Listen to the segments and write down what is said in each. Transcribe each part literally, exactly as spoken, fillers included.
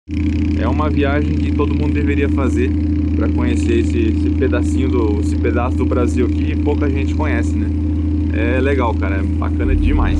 É uma viagem que todo mundo deveria fazer para conhecer esse, esse pedacinho do, esse pedaço do Brasil aqui que pouca gente conhece, né? É legal, cara, é bacana demais.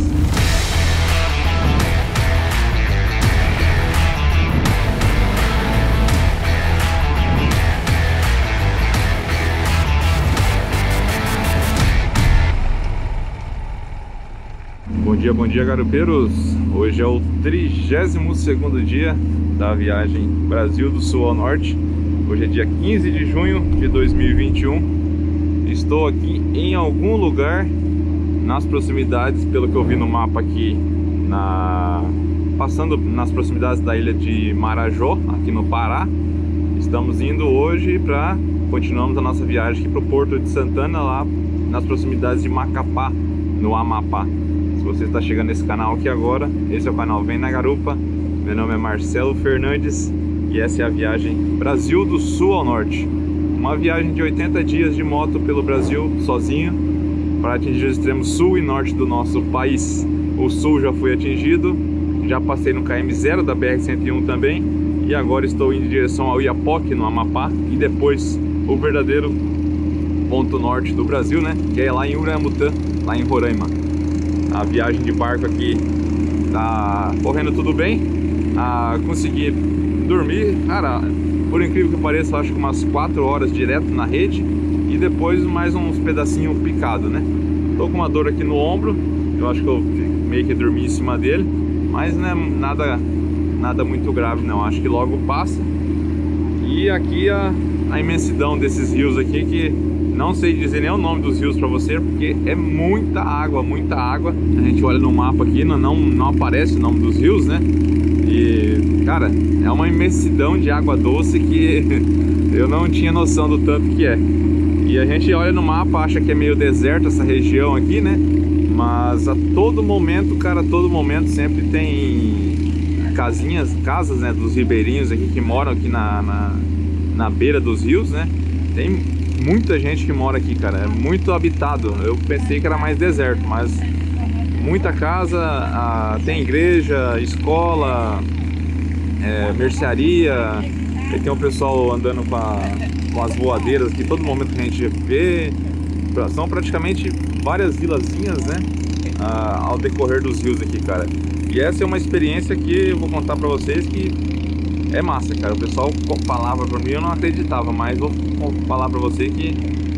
Bom dia, bom dia, garupeiros! Hoje é o trigésimo segundo dia da viagem Brasil do Sul ao Norte. Hoje é dia quinze de junho de dois mil e vinte e um. Estou aqui em algum lugar nas proximidades, pelo que eu vi no mapa aqui, na... passando nas proximidades da ilha de Marajó, aqui no Pará. Estamos indo hoje para... continuamos a nossa viagem aqui para o Porto de Santana, lá nas proximidades de Macapá, no Amapá. Se você está chegando nesse canal aqui agora, esse é o canal Vem na Garupa. Meu nome é Marcelo Fernandes e essa é a viagem Brasil do Sul ao Norte. Uma viagem de oitenta dias de moto pelo Brasil, sozinho, para atingir os extremos sul e norte do nosso país. O sul já fui atingido, já passei no K M zero da B R cento e um também, e agora estou indo em direção ao Iapoque, no Amapá, e depois o verdadeiro ponto norte do Brasil, né? Que é lá em Uramutã, lá em Roraima. A viagem de barco aqui tá correndo tudo bem. Ah, consegui dormir, cara, por incrível que pareça, acho que umas quatro horas direto na rede e depois mais uns pedacinhos picados, né? Tô com uma dor aqui no ombro, eu acho que eu meio que dormi em cima dele, mas não é nada, nada muito grave não, acho que logo passa. E aqui a, a imensidão desses rios aqui, que não sei dizer nem o nome dos rios para você, porque é muita água, muita água. A gente olha no mapa aqui, não, não, não aparece o nome dos rios, né? E, cara, é uma imensidão de água doce que eu não tinha noção do tanto que é. E a gente olha no mapa, acha que é meio deserto essa região aqui, né? Mas a todo momento, cara, a todo momento sempre tem casinhas, casas, né, dos ribeirinhos aqui que moram aqui na, na, na beira dos rios, né? Tem muita gente que mora aqui, cara, é muito habitado. Eu pensei que era mais deserto, mas muita casa, ah, tem igreja, escola, é, mercearia, e tem o pessoal andando com, a, com as voadeiras que todo momento que a gente vê. São praticamente várias vilazinhas, né, ah, ao decorrer dos rios aqui, cara. E essa é uma experiência que eu vou contar pra vocês que é massa, cara. O pessoal falava pra mim, eu não acreditava, mas vou falar pra você que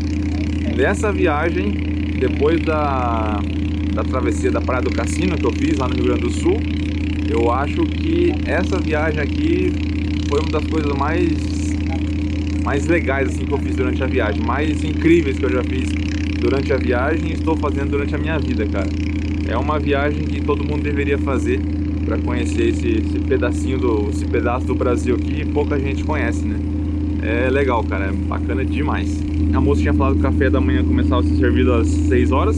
nessa viagem, depois da, da travessia da Praia do Cassino que eu fiz lá no Rio Grande do Sul, eu acho que essa viagem aqui foi uma das coisas mais, mais legais assim, que eu fiz durante a viagem, mais incríveis que eu já fiz durante a viagem e estou fazendo durante a minha vida, cara. É uma viagem que todo mundo deveria fazer para conhecer esse, esse pedacinho do, esse pedaço do Brasil aqui que pouca gente conhece, né? É legal, cara, é bacana demais. A moça tinha falado que o café da manhã começava a ser servido às seis horas,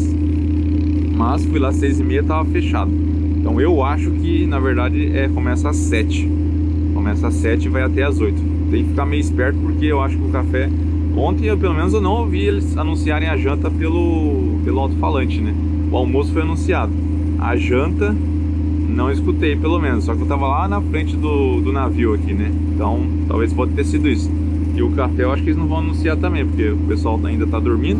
mas fui lá às seis e meia, tava fechado. Então eu acho que na verdade é, começa às sete. Começa às sete e vai até às oito. Tem que ficar meio esperto porque eu acho que o café... Ontem eu, pelo menos eu não ouvi eles anunciarem a janta pelo, pelo alto-falante, né? O almoço foi anunciado. A janta não escutei, pelo menos, só que eu tava lá na frente do, do navio aqui, né? Então, talvez pode ter sido isso. E o café eu acho que eles não vão anunciar também, porque o pessoal ainda tá dormindo.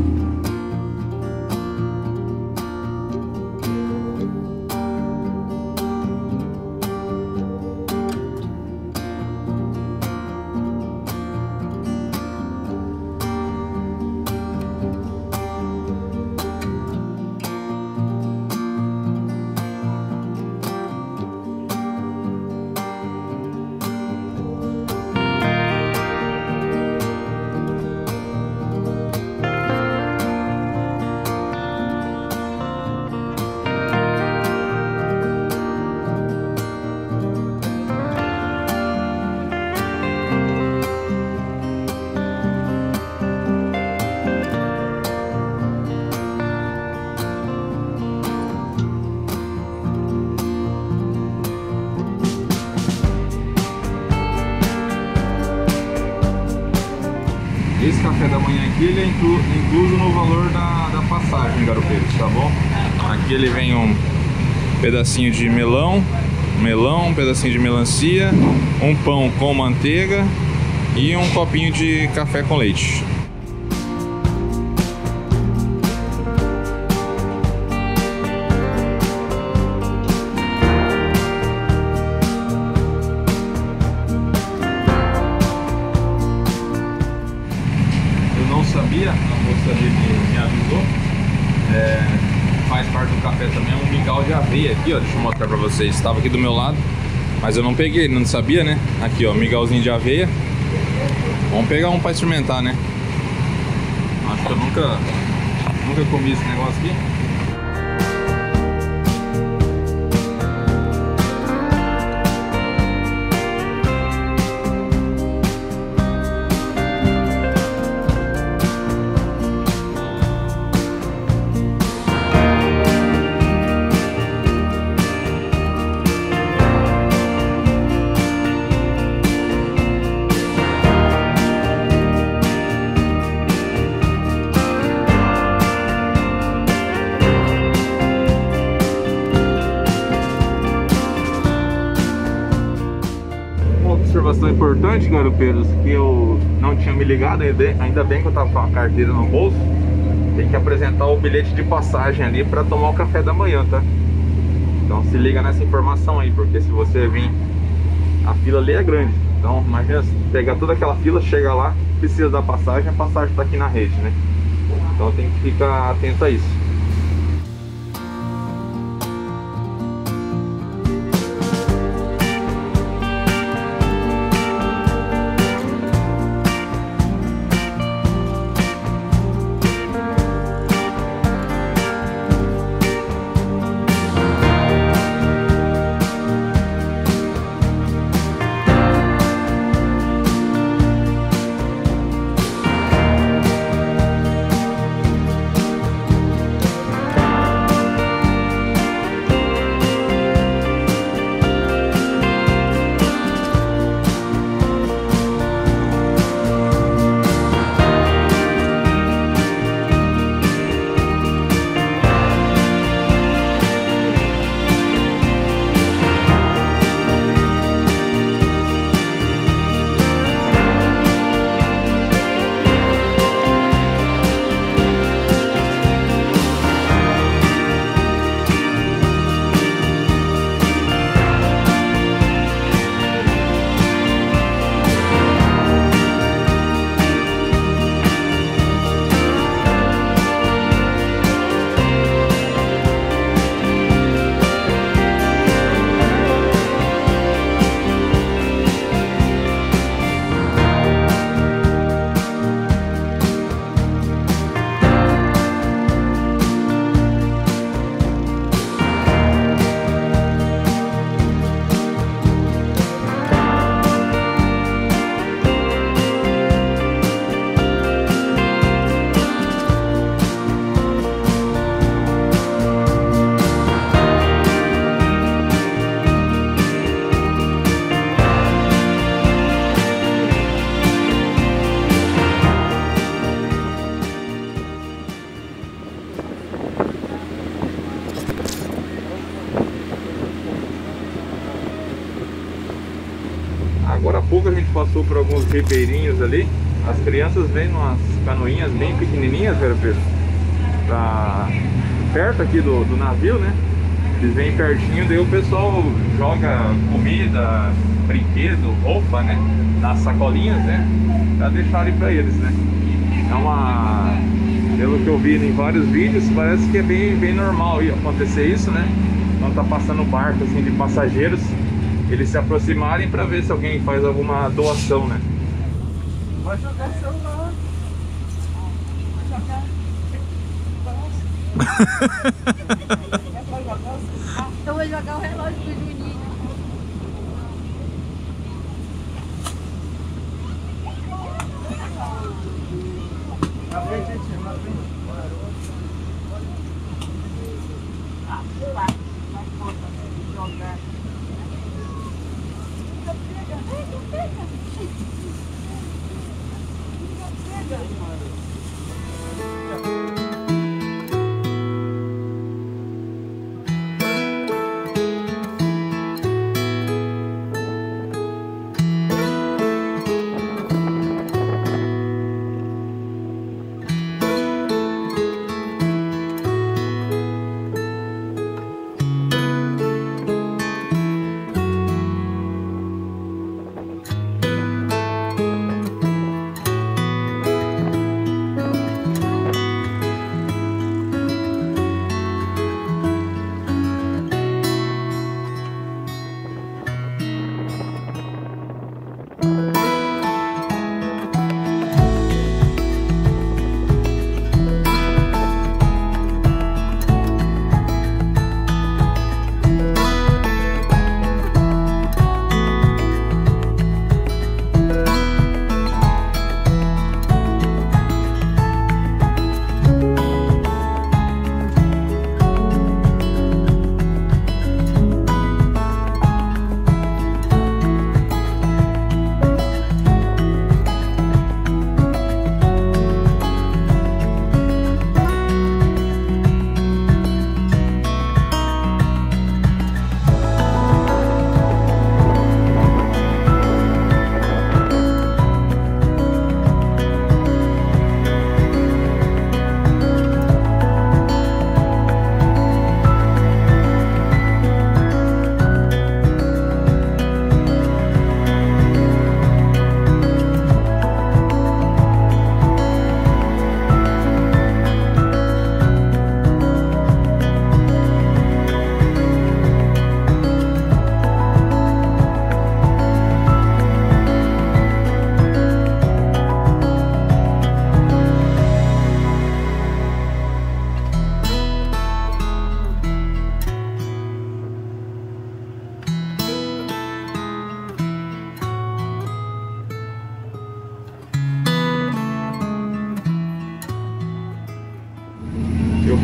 Esse café da manhã aqui ele é inclu, incluso no valor da, da passagem, garopeiros, tá bom? Aqui ele vem um pedacinho de melão, melão, um pedacinho de melancia, um pão com manteiga e um copinho de café com leite. Sabia, a moça ali me, me avisou, é, faz parte do café também, é um mingau de aveia aqui, ó, deixa eu mostrar pra vocês, estava aqui do meu lado, mas eu não peguei, não sabia, né, aqui ó, mingauzinho de aveia, vamos pegar um pra experimentar, né, acho que eu nunca, nunca comi esse negócio aqui. Observação importante, garopeiros, que eu não tinha me ligado, ainda bem que eu tava com a carteira no bolso. Tem que apresentar o bilhete de passagem ali para tomar o café da manhã, tá? Então se liga nessa informação aí, porque se você vir, a fila ali é grande. Então imagina, pegar toda aquela fila, chega lá, precisa da passagem, a passagem tá aqui na rede, né? Então tem que ficar atento a isso. Agora há pouco a gente passou por alguns ribeirinhos ali. As crianças vêm umas canoinhas bem pequenininhas, velho Pedro, pra perto aqui do, do navio, né? Eles vêm pertinho, daí o pessoal joga comida, brinquedo, roupa, né? Nas sacolinhas, né? Pra deixarem pra eles, né? É uma... Pelo que eu vi em vários vídeos, parece que é bem, bem normal acontecer isso, né? Quando tá passando barco assim de passageiros, eles se aproximarem para ver se alguém faz alguma doação, né? Vai jogar celular. Vai jogar. Então vou jogar o relógio do Juninho. Na frente, gente, na frente. Ah, vai. Vai jogar.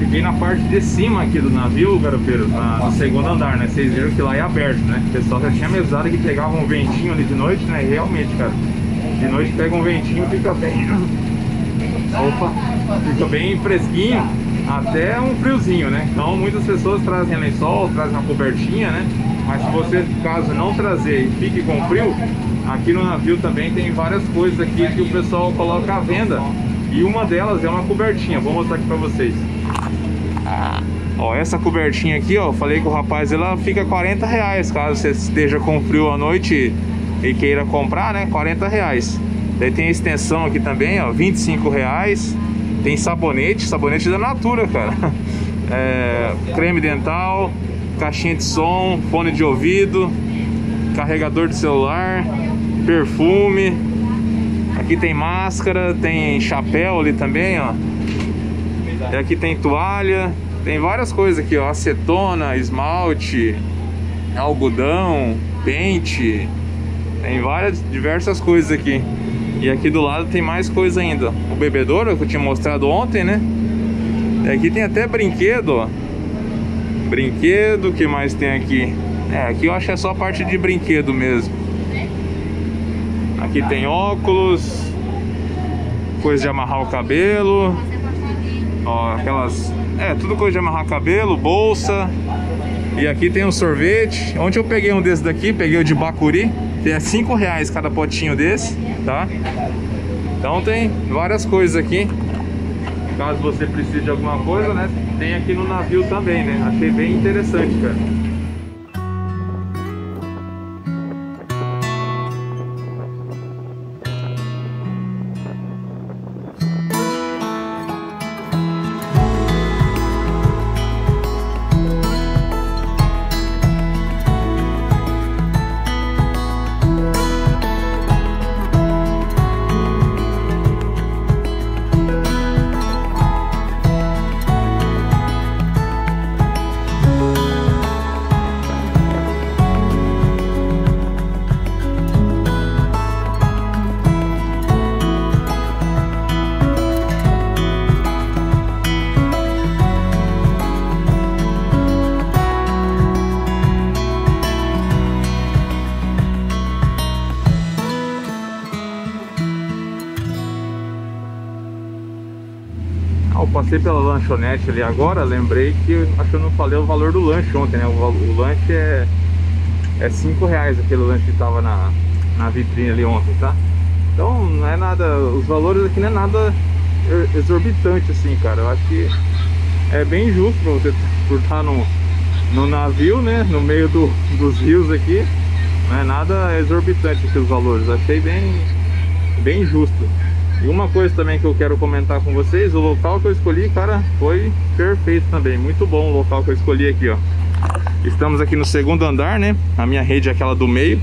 fiquei na parte de cima aqui do navio, garopeiro, na, no segundo andar, né? Vocês viram que lá é aberto, né? O pessoal já tinha me avisado que pegava um ventinho ali de noite, né? E realmente, cara, de noite pega um ventinho, fica bem... Opa! Fica bem fresquinho, até um friozinho, né? Então muitas pessoas trazem lençol, trazem uma cobertinha, né? Mas se você, caso não trazer e fique com frio, aqui no navio também tem várias coisas aqui que o pessoal coloca à venda. E uma delas é uma cobertinha, vou mostrar aqui pra vocês. Ó, essa cobertinha aqui, ó, falei com o rapaz, ela fica quarenta reais, caso você esteja com frio à noite e queira comprar, né, quarenta reais. Daí tem a extensão aqui também, ó, vinte e cinco reais. Tem sabonete, sabonete da Natura, cara. É, creme dental, caixinha de som, fone de ouvido, carregador de celular, perfume. Aqui tem máscara, tem chapéu ali também, ó. E aqui tem toalha, tem várias coisas aqui, ó. Acetona, esmalte, algodão, pente. Tem várias, diversas coisas aqui. E aqui do lado tem mais coisa ainda. O bebedouro que eu tinha mostrado ontem, né? E aqui tem até brinquedo, ó. Brinquedo, o que mais tem aqui? É, aqui eu acho que é só a parte de brinquedo mesmo. Aqui tem óculos, coisa de amarrar o cabelo. Ó, aquelas... É, tudo coisa de amarrar cabelo, bolsa. E aqui tem um sorvete. Ontem eu peguei um desse daqui, peguei o de bacuri. É cinco reais cada potinho desse, tá? Então tem várias coisas aqui. Caso você precise de alguma coisa, né? Tem aqui no navio também, né? Achei bem interessante, cara. Eu passei pela lanchonete ali agora, lembrei que acho que eu não falei o valor do lanche ontem, né? O, o lanche é, é cinco reais, aquele lanche que tava na, na vitrine ali ontem, tá? Então não é nada, os valores aqui não é nada exorbitante assim, cara. Eu acho que é bem justo pra você por estar no, no navio, né? No meio do, dos rios aqui. Não é nada exorbitante aqui os valores, achei bem, bem justo. E uma coisa também que eu quero comentar com vocês, o local que eu escolhi, cara, foi perfeito também. Muito bom o local que eu escolhi aqui, ó. Estamos aqui no segundo andar, né? A minha rede é aquela do meio.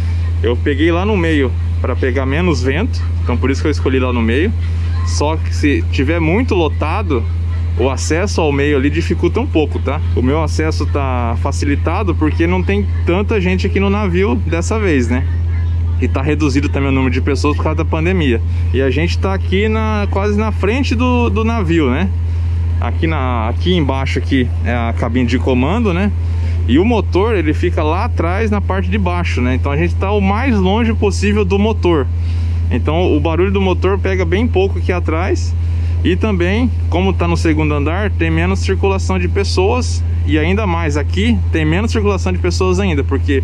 Eu peguei lá no meio para pegar menos vento, então por isso que eu escolhi lá no meio. Só que se tiver muito lotado, o acesso ao meio ali dificulta um pouco, tá? O meu acesso tá facilitado porque não tem tanta gente aqui no navio dessa vez, né? E tá reduzido também o número de pessoas por causa da pandemia. E a gente tá aqui na, quase na frente do, do navio, né? Aqui, na, aqui embaixo aqui é a cabine de comando, né? E o motor, ele fica lá atrás na parte de baixo, né? Então a gente tá o mais longe possível do motor. Então o barulho do motor pega bem pouco aqui atrás. E também, como tá no segundo andar, tem menos circulação de pessoas. E ainda mais aqui, tem menos circulação de pessoas ainda, porque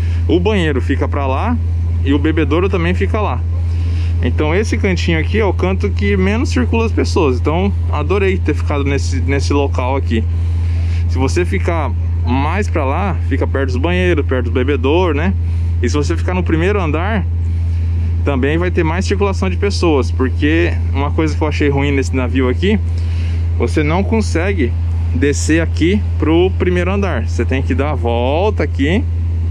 o banheiro fica pra lá e o bebedouro também fica lá. Então esse cantinho aqui é o canto que menos circula as pessoas. Então adorei ter ficado nesse, nesse local aqui. Se você ficar mais pra lá, fica perto dos banheiros, perto do bebedouro, né? E se você ficar no primeiro andar, também vai ter mais circulação de pessoas. Porque uma coisa que eu achei ruim nesse navio aqui, você não consegue descer aqui pro primeiro andar. Você tem que dar a volta aqui,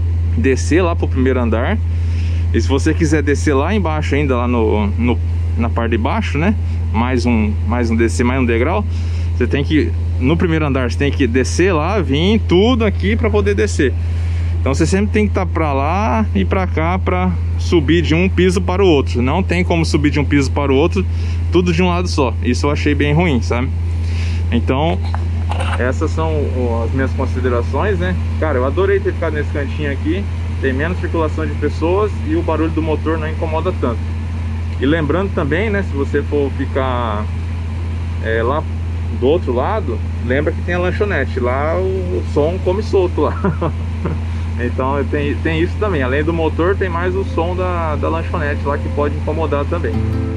descer lá pro primeiro andar. E se você quiser descer lá embaixo ainda, lá no, no, na parte de baixo, né? Mais um, mais um descer, mais um degrau. Você tem que, no primeiro andar, você tem que descer lá, vir tudo aqui para poder descer. Então você sempre tem que estar para lá e para cá para subir de um piso para o outro. Não tem como subir de um piso para o outro, tudo de um lado só. Isso eu achei bem ruim, sabe? Então, essas são as minhas considerações, né? Cara, eu adorei ter ficado nesse cantinho aqui. Tem menos circulação de pessoas e o barulho do motor não incomoda tanto. E lembrando também, né, se você for ficar é, lá do outro lado, lembra que tem a lanchonete. Lá o, o som come solto lá. Então tem, tem isso também. Além do motor, tem mais o som da, da lanchonete lá que pode incomodar também.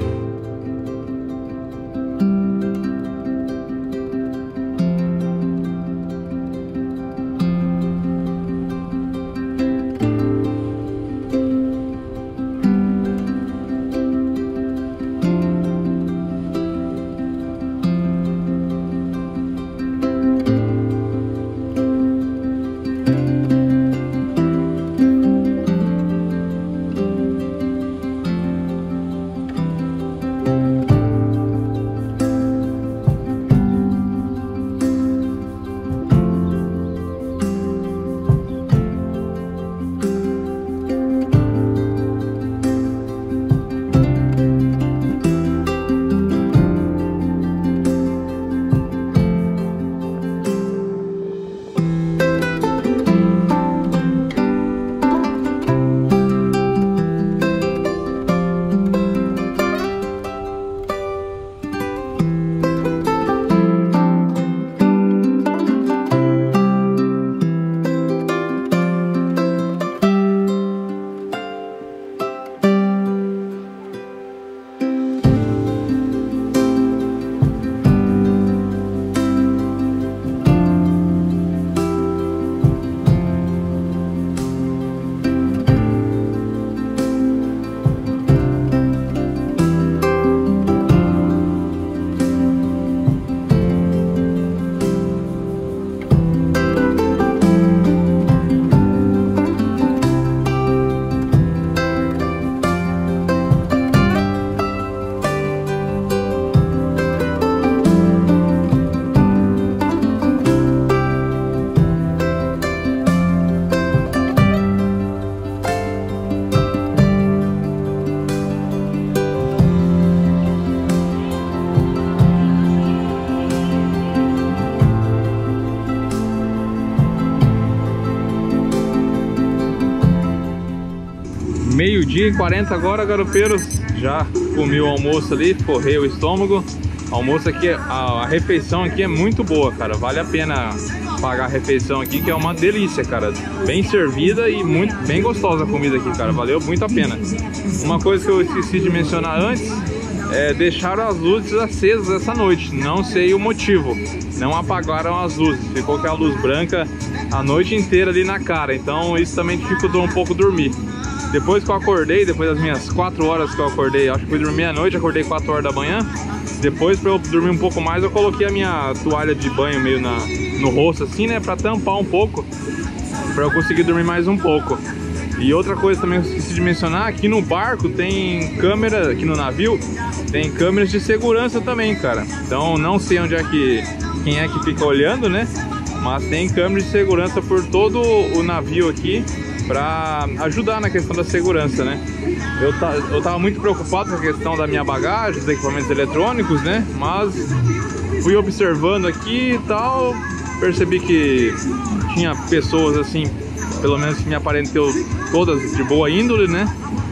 Meio-dia e quarenta agora, garopeiros. Já comi o almoço ali, forrei o estômago. O almoço aqui, a, a refeição aqui é muito boa, cara. Vale a pena pagar a refeição aqui, que é uma delícia, cara. Bem servida e muito bem gostosa a comida aqui, cara. Valeu muito a pena. Uma coisa que eu esqueci de mencionar antes é deixaram as luzes acesas essa noite. Não sei o motivo. Não apagaram as luzes. Ficou com a luz branca a noite inteira ali na cara. Então isso também dificultou um pouco dormir. Depois que eu acordei, depois das minhas quatro horas que eu acordei, acho que fui dormir à noite, acordei quatro horas da manhã. Depois, para eu dormir um pouco mais, eu coloquei a minha toalha de banho meio na, no rosto assim, né, para tampar um pouco, para eu conseguir dormir mais um pouco. E outra coisa também que eu esqueci de mencionar, aqui no barco tem câmera, aqui no navio, tem câmeras de segurança também, cara. Então não sei onde é que, quem é que fica olhando, né, mas tem câmeras de segurança por todo o navio aqui, para ajudar na questão da segurança, né? Eu, eu tava muito preocupado com a questão da minha bagagem, dos equipamentos eletrônicos, né? Mas fui observando aqui e tal, percebi que tinha pessoas assim, pelo menos que me aparentou todas de boa índole, né?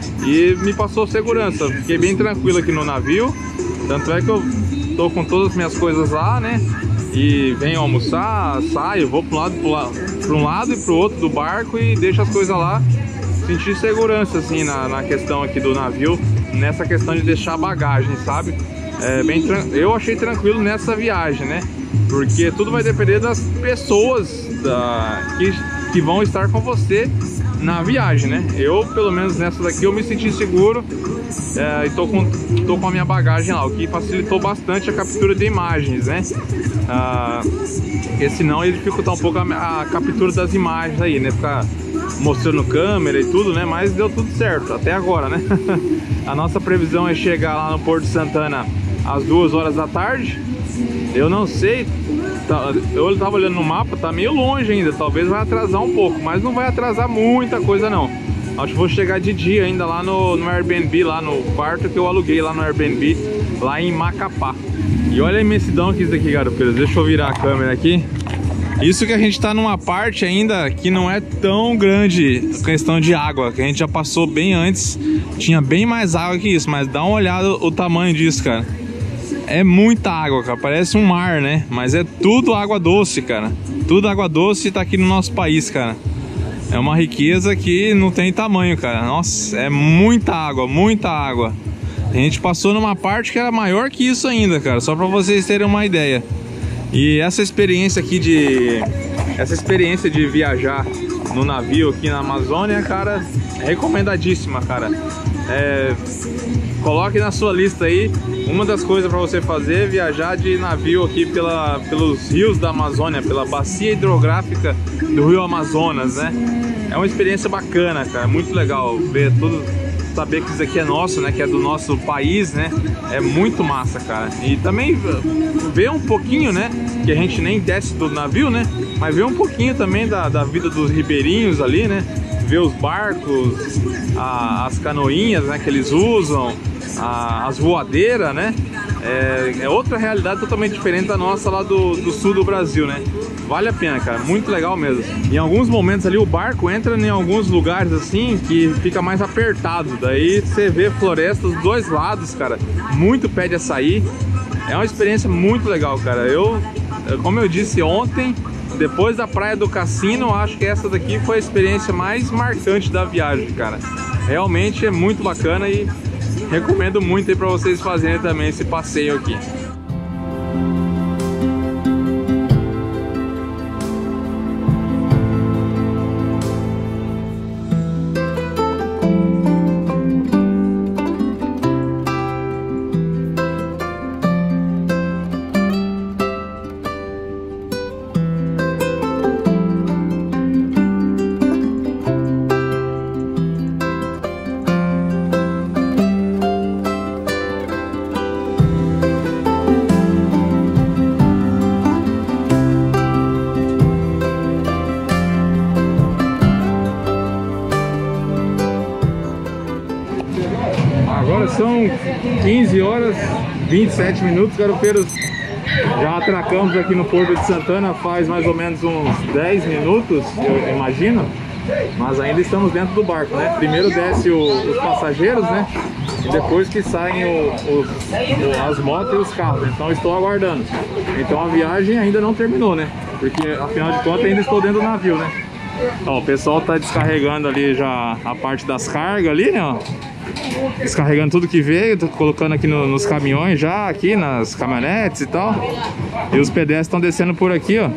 E me passou segurança, fiquei bem tranquilo aqui no navio. Tanto é que eu tô com todas as minhas coisas lá, né? E venho almoçar, saio, vou para um lado, para um lado e para o outro do barco e deixo as coisas lá. Senti segurança assim na, na questão aqui do navio, nessa questão de deixar bagagem, sabe? É bem, eu achei tranquilo nessa viagem, né? Porque tudo vai depender das pessoas da, que, que vão estar com você na viagem, né? Eu, pelo menos nessa daqui, eu me senti seguro é, e tô com, tô com a minha bagagem lá, o que facilitou bastante a captura de imagens, né? Ah, porque senão ia dificultar um pouco a, a captura das imagens aí, né? Ficar mostrando câmera e tudo, né? Mas deu tudo certo, até agora, né? A nossa previsão é chegar lá no Porto Santana às duas horas da tarde. Eu não sei, tá, eu tava olhando no mapa, tá meio longe ainda, talvez vai atrasar um pouco, mas não vai atrasar muita coisa não. Acho que vou chegar de dia ainda lá no, no Airbnb, lá no quarto que eu aluguei lá no Airbnb, lá em Macapá. E E olha a imensidão que é isso daqui, garopeiros. Deixa eu virar a câmera aqui. Isso que a gente tá numa parte ainda que não é tão grande a questão de água, que a gente já passou bem antes, tinha bem mais água que isso, mas dá uma olhada o tamanho disso, cara. É muita água, cara, parece um mar, né? Mas é tudo água doce, cara. Tudo água doce tá aqui no nosso país, cara. É uma riqueza que não tem tamanho, cara. Nossa, é muita água, muita água. A gente passou numa parte que era maior que isso ainda, cara, só pra vocês terem uma ideia. E essa experiência aqui de... Essa experiência de viajar no navio aqui na Amazônia, cara, é recomendadíssima, cara. É... Coloque na sua lista aí, uma das coisas para você fazer é viajar de navio aqui pela, pelos rios da Amazônia, pela bacia hidrográfica do rio Amazonas, né? É uma experiência bacana, cara, muito legal ver tudo, saber que isso aqui é nosso, né? Que é do nosso país, né? É muito massa, cara. E também ver um pouquinho, né? Que a gente nem desce do navio, né? Mas ver um pouquinho também da, da vida dos ribeirinhos ali, né? Ver os barcos, a, as canoinhas, né, que eles usam, a, as voadeiras, né? É, é outra realidade totalmente diferente da nossa lá do, do sul do Brasil, né? Vale a pena, cara, muito legal mesmo. Em alguns momentos ali o barco entra em alguns lugares assim que fica mais apertado. Daí você vê floresta dos dois lados, cara. Muito pé de açaí. É uma experiência muito legal, cara. Eu, como eu disse ontem, depois da Praia do Cassino, acho que essa daqui foi a experiência mais marcante da viagem, cara. Realmente é muito bacana e recomendo muito aí pra vocês fazerem também esse passeio aqui. Agora são quinze horas e vinte e sete minutos, garopeiros. Já atracamos aqui no Porto de Santana faz mais ou menos uns dez minutos, eu imagino. Mas ainda estamos dentro do barco, né? Primeiro desce o, os passageiros, né? E depois que saem o, o, o, as motos e os carros. Então estou aguardando. Então a viagem ainda não terminou, né? Porque afinal de contas ainda estou dentro do navio, né? Ó, o pessoal tá descarregando ali já a parte das cargas ali, né? Ó. Descarregando tudo que veio, tô colocando aqui no, nos caminhões já, aqui nas caminhonetes e tal. E os pedestres estão descendo por aqui, ó.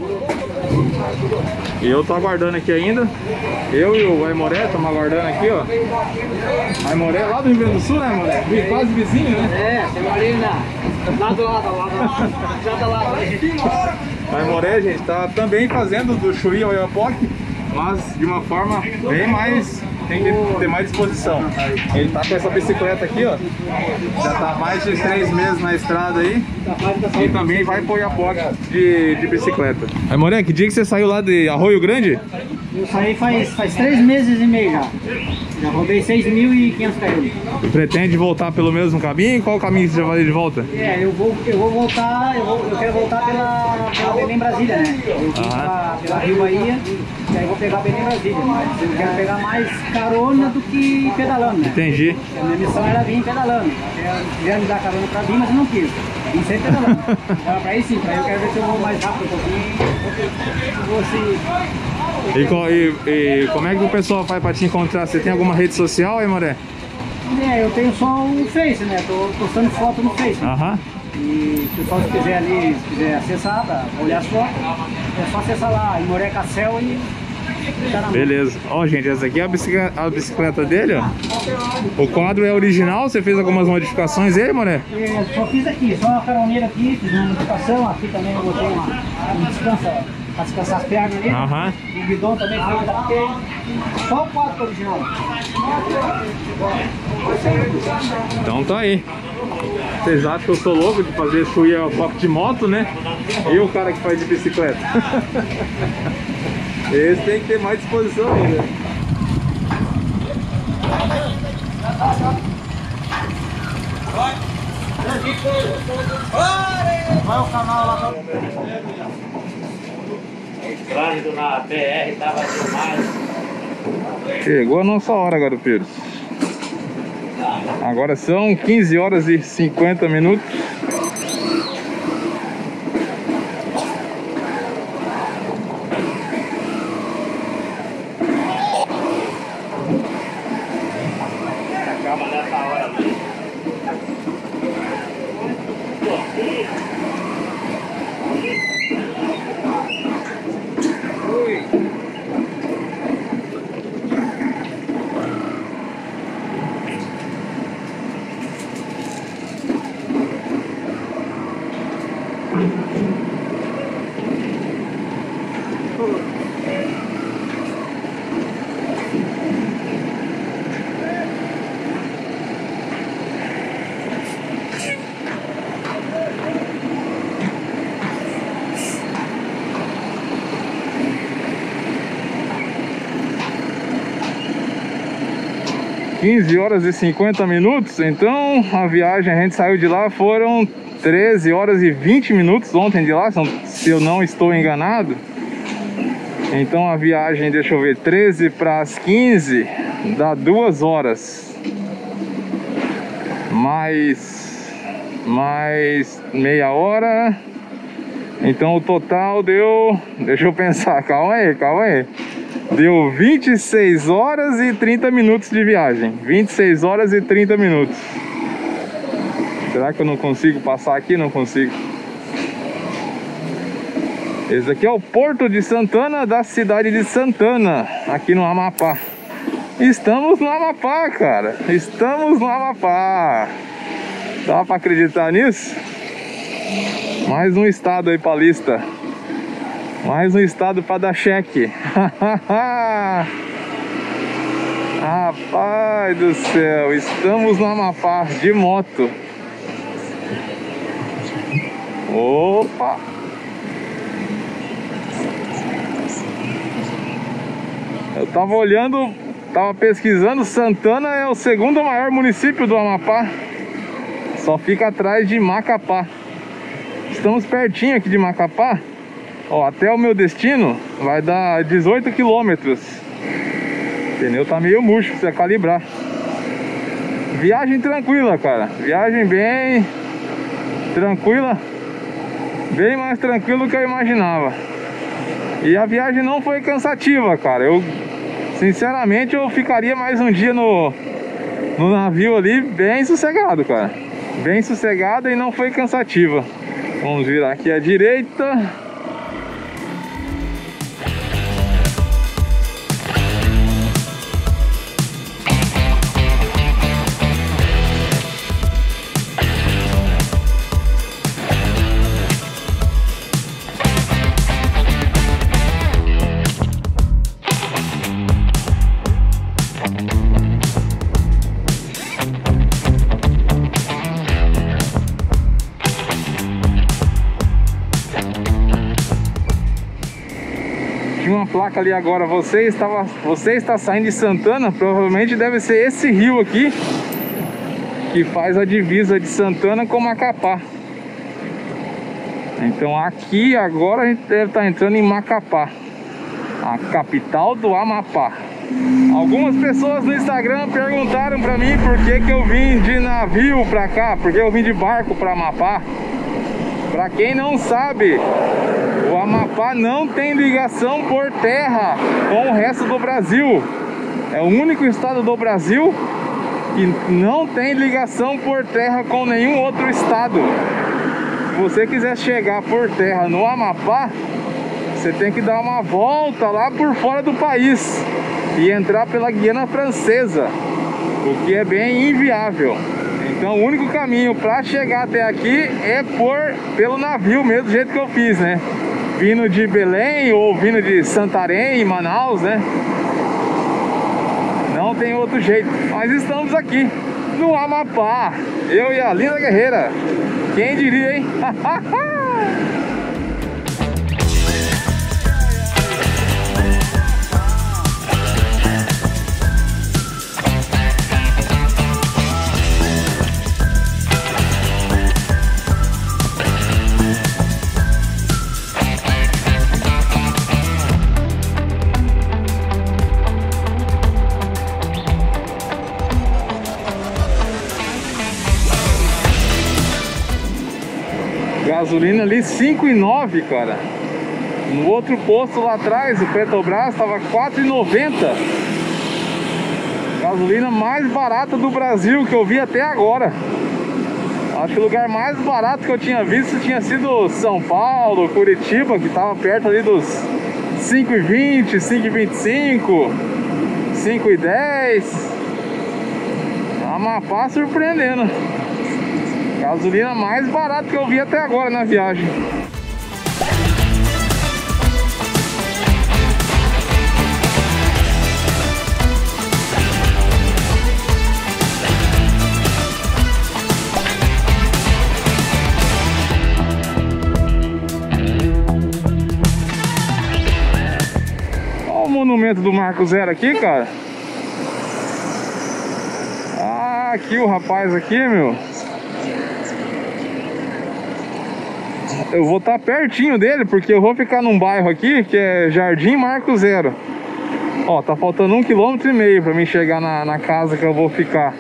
E eu tô aguardando aqui ainda. Eu e o Aimoré estamos aguardando aqui, ó. Aimoré lá do Rio Grande do Sul, né, Aimoré? Quase vizinho, né? É, tem uma ali na... Lá do lado, lá do lado. Já tá lá. Aimoré, gente, tá também fazendo do Chuí ao Oiapoque, mas de uma forma bem mais... tem que ter mais disposição. Ele tá com essa bicicleta aqui, ó. Já tá há mais de três meses na estrada aí. E também vai pro Oiapoque de, de bicicleta. Aí, Moré, que dia que você saiu lá de Arroio Grande? Eu saí faz, faz três meses e meio já. Já rodei seis mil e quinhentos quilômetros. Pretende voltar pelo mesmo caminho? Qual o caminho que você vai de volta? É, eu vou, eu vou voltar, eu, vou, eu quero voltar pela, pela Belém Brasília, né? Eu vim pela, pela Rio Bahia, e aí vou pegar Belém Brasília. Mas eu quero pegar mais carona do que pedalando, né? Entendi. A minha missão era vir pedalando. Quiseram me dar carona pra vir, mas eu não quis. Vim sempre pedalando. Era pra ir sim, pra eu quero ver se eu vou mais rápido um pouquinho. Eu vou assim... E, e, e como é que o pessoal faz pra te encontrar? Você tem alguma rede social aí, Moré? É, eu tenho só o Face, né? Tô postando foto no Face. Né? Aham. E se o pessoal quiser ali, se quiser acessar, pra olhar as fotos, é só acessar lá, Aimoré Cassel e... Beleza. Ó, gente, essa aqui é a bicicleta, a bicicleta dele, ó. O quadro é original, você fez algumas modificações aí, Moré? É, só fiz aqui, só uma caroneira aqui, fiz uma modificação, aqui também eu botei uma, uma descansa, pra descansar as pernas ali. Aham. O guidão também foi adaptei. Só o quadro original. Então tá aí. Vocês acham que eu sou louco de fazer Chuí ao Oiapoque de moto, né? E o cara que faz de bicicleta. Esse tem que ter mais disposição ainda. Vai o canal lá. O trânsito na B R tava demais. Chegou a nossa hora, garupeiros. Agora são quinze horas e cinquenta minutos. Acaba nessa hora ali. quinze horas e cinquenta minutos. Então a viagem, a gente saiu de lá, foram treze horas e vinte minutos ontem de lá, se eu não estou enganado. Então a viagem, deixa eu ver, treze para as quinze dá duas horas mais mais meia hora. Então o total deu, deixa eu pensar, calma aí, calma aí, deu vinte e seis horas e trinta minutos de viagem. vinte e seis horas e trinta minutos. Será que eu não consigo passar aqui? Não consigo. Esse aqui é o Porto de Santana, da cidade de Santana, aqui no Amapá. Estamos no Amapá, cara. Estamos no Amapá. Dá pra acreditar nisso? Mais um estado aí pra lista. Mais um estado pra dar cheque. Rapaz do céu, estamos no Amapá de moto. Opa! Eu tava olhando, tava pesquisando, Santana é o segundo maior município do Amapá. Só fica atrás de Macapá. Estamos pertinho aqui de Macapá. Ó, até o meu destino vai dar dezoito quilômetros. O pneu tá meio murcho, precisa calibrar. Viagem tranquila, cara. Viagem bem tranquila. Bem mais tranquilo do que eu imaginava. E a viagem não foi cansativa, cara. Eu, sinceramente, eu ficaria mais um dia no, no navio ali, bem sossegado, cara. Bem sossegado e não foi cansativa. Vamos virar aqui à direita. Tinha uma placa ali agora, você, estava, você está saindo de Santana, provavelmente deve ser esse rio aqui, que faz a divisa de Santana com Macapá. Então aqui agora a gente deve estar entrando em Macapá, a capital do Amapá. Algumas pessoas no Instagram perguntaram pra mim por que que eu vim de navio pra cá, por que eu vim de barco pra Amapá. Pra quem não sabe, o Amapá não tem ligação por terra com o resto do Brasil. É o único estado do Brasil que não tem ligação por terra com nenhum outro estado. Se você quiser chegar por terra no Amapá, você tem que dar uma volta lá por fora do país e entrar pela Guiana Francesa, o que é bem inviável. Então o único caminho para chegar até aqui é por pelo navio mesmo, do jeito que eu fiz, né? Vindo de Belém ou vindo de Santarém, Manaus, né? Não tem outro jeito. Mas estamos aqui no Amapá, eu e a Linda Guerreira. Quem diria, hein? gasolina ali cinco e nove, cara. No outro posto lá atrás, o Petrobras, tava quatro e noventa. Gasolina mais barata do Brasil que eu vi até agora. Acho que o lugar mais barato que eu tinha visto tinha sido São Paulo, Curitiba, que tava perto ali dos cinco e vinte, cinco e vinte e cinco, cinco e dez. Amapá surpreendendo. Gasolina mais barata que eu vi até agora na viagem. Olha o monumento do Marco Zero aqui, cara. Ah, aqui o rapaz aqui, meu. Eu vou estar pertinho dele, porque eu vou ficar num bairro aqui que é Jardim Marco Zero. Ó, tá faltando um quilômetro e meio pra mim chegar na, na casa que eu vou ficar.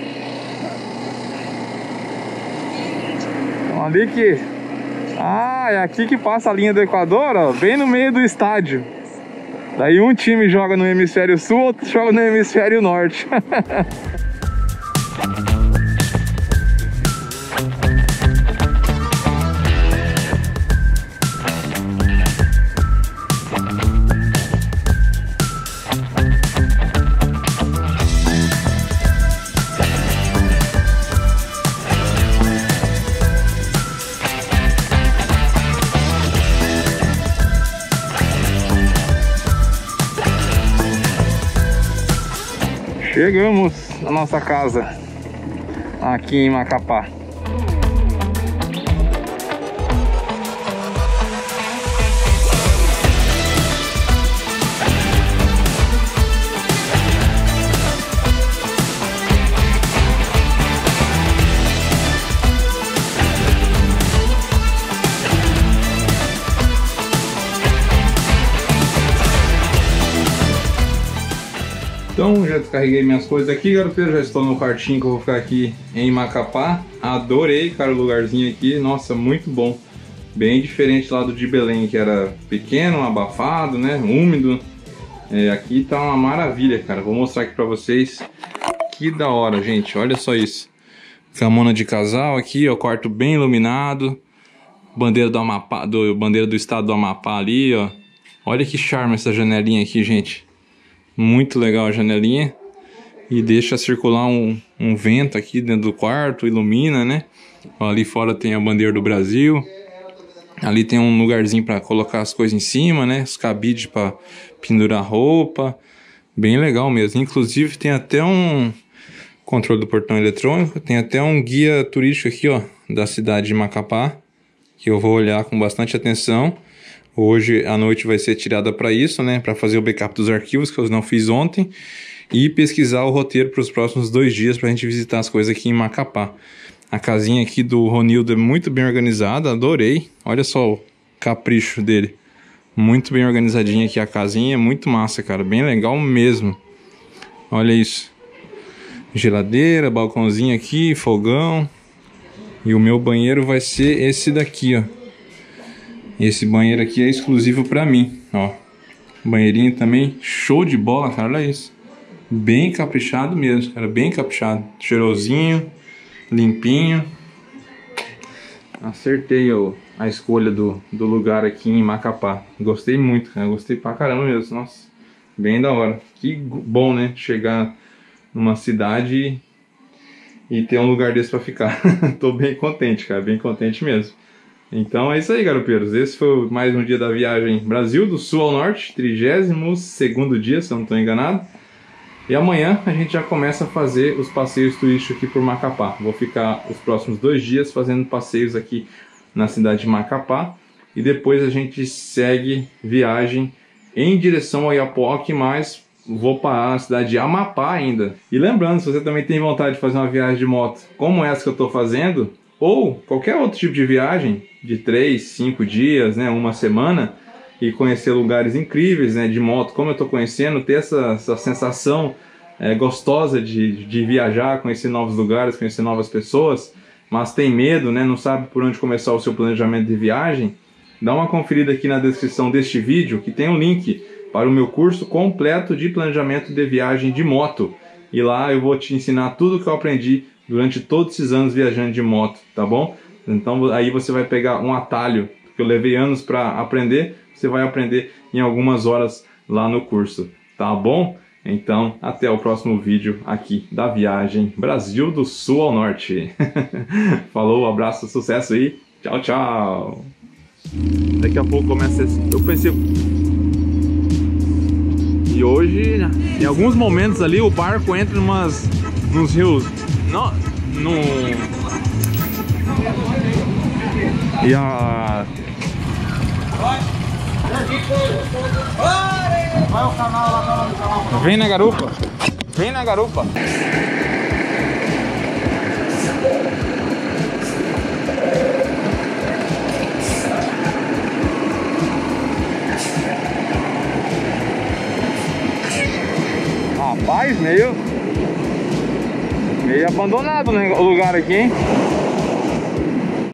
Então, ali que... Ah, é aqui que passa a linha do Equador, ó, bem no meio do estádio. Daí um time joga no hemisfério sul, outro joga no hemisfério norte. Chegamos na nossa casa aqui em Macapá. Então, já descarreguei minhas coisas aqui, garoto. Já estou no quartinho que eu vou ficar aqui em Macapá. Adorei, cara, o lugarzinho aqui. Nossa, muito bom. Bem diferente lá do de Belém, que era pequeno, abafado, né? Úmido. É, aqui tá uma maravilha, cara. Vou mostrar aqui pra vocês. Que da hora, gente. Olha só isso. Camona de casal aqui, ó. Quarto bem iluminado. Bandeira do Amapá, do, bandeira do estado do Amapá ali, ó. Olha que charme essa janelinha aqui, gente. Muito legal a janelinha. E deixa circular um, um vento aqui dentro do quarto, ilumina, né? Ali fora tem a bandeira do Brasil. Ali tem um lugarzinho para colocar as coisas em cima, né? Os cabides para pendurar roupa. Bem legal mesmo. Inclusive tem até um controle do portão eletrônico. Tem até um guia turístico aqui, ó, da cidade de Macapá, que eu vou olhar com bastante atenção. Hoje à noite vai ser tirada para isso, né? Para fazer o backup dos arquivos que eu não fiz ontem. E pesquisar o roteiro para os próximos dois dias para a gente visitar as coisas aqui em Macapá. A casinha aqui do Ronildo é muito bem organizada, adorei. Olha só o capricho dele. Muito bem organizadinha aqui a casinha, muito massa, cara. Bem legal mesmo. Olha isso. Geladeira, balcãozinho aqui, fogão. E o meu banheiro vai ser esse daqui, ó. Esse banheiro aqui é exclusivo pra mim, ó. Banheirinho também, show de bola, cara, olha isso. Bem caprichado mesmo, cara, bem caprichado. Cheirosinho, limpinho. Acertei ó, a escolha do, do lugar aqui em Macapá. Gostei muito, cara, gostei pra caramba mesmo, nossa. Bem da hora. Que bom, né, chegar numa cidade e ter um lugar desse pra ficar. Tô bem contente, cara, bem contente mesmo. Então é isso aí, garopeiros. Esse foi mais um dia da viagem Brasil do Sul ao Norte, trigésimo segundo dia, se eu não estou enganado. E amanhã a gente já começa a fazer os passeios turísticos aqui por Macapá. Vou ficar os próximos dois dias fazendo passeios aqui na cidade de Macapá. E depois a gente segue viagem em direção ao Oiapoque, mas vou parar na cidade de Amapá ainda. E lembrando, se você também tem vontade de fazer uma viagem de moto como essa que eu estou fazendo, ou qualquer outro tipo de viagem, de três, cinco dias, né, uma semana, e conhecer lugares incríveis, né, de moto, como eu estou conhecendo, ter essa, essa sensação é, gostosa de, de viajar, conhecer novos lugares, conhecer novas pessoas, mas tem medo, né? Não sabe por onde começar o seu planejamento de viagem, dá uma conferida aqui na descrição deste vídeo que tem um link para o meu curso completo de planejamento de viagem de moto. E lá eu vou te ensinar tudo que eu aprendi durante todos esses anos viajando de moto, tá bom? Então aí você vai pegar um atalho que eu levei anos para aprender, você vai aprender em algumas horas lá no curso, tá bom? Então até o próximo vídeo aqui da viagem Brasil do Sul ao Norte. Falou, abraço, sucesso aí, tchau, tchau! Daqui a pouco começa esse... Eu pensei... E hoje, em alguns momentos ali, o barco entra numas, nos rios. Não, no... E a... Vem na garupa. Vem na garupa. Rapaz, meio... Meio abandonado, né, o lugar aqui, hein?